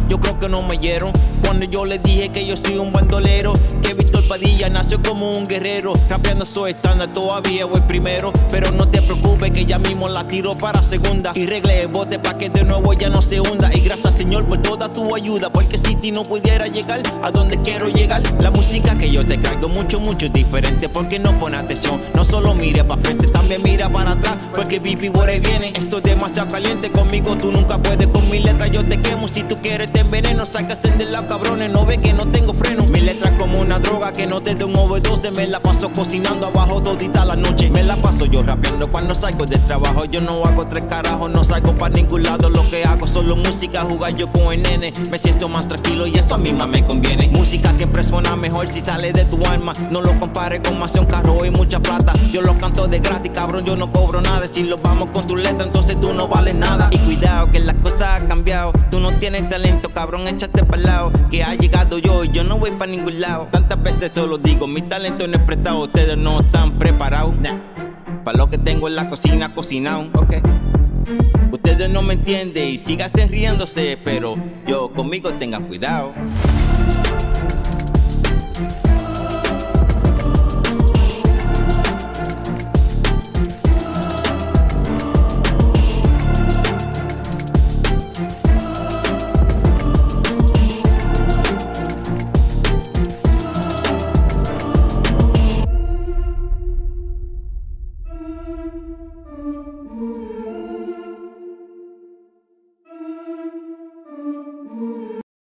yo creo que no me oyeron cuando yo les dije que yo soy un bandolero, que Víctor Padilla nació como un guerrero. Rapeando soy estándar, todavía voy primero, pero no te preocupes que ya mismo la tiro para segunda y regle el bote pa' que de nuevo ya no se hunda. Y gracias Señor por toda tu ayuda, porque si ti no pudiera llegar a donde quiero llegar. La música que yo te cargo mucho es diferente, porque no pone atención. No solo mire pa' frente, también mira para atrás, porque Bipi por ahí viene. Esto es demasiado caliente, conmigo tú nunca puedes. Con mi letra yo te quemo, si tú quieres te enveneno. Sácase del lado cabrones, no ve que no tengo freno. Mi letra es como una droga que no te dé un overdose. Me la paso cocinando abajo todita la noche. Me la paso yo rapeando cuando salgo del trabajo. Yo no hago tres carajos, no salgo para ningún lado. Lo que hago solo música, jugar yo con el nene. Me siento más tranquilo y esto a mí más me conviene. Música siempre suena mejor si sale de tu alma. No lo compares con más un carro y mucha plata. Yo lo canto de gratis, cabrón, yo no cobro nada. Si lo vamos con tu letra, entonces tú no vales nada. Y cuidado que las cosas han cambiado. Tú no tienes talento, cabrón, échate pa'l lado. Que ha llegado yo y yo no voy pa' ningún lado. Tantas veces se lo digo, mi talento no es prestado. Ustedes no están preparados para lo que tengo en la cocina cocinado, okay. Ustedes no me entienden y síganse riéndose, pero yo conmigo tengan cuidado.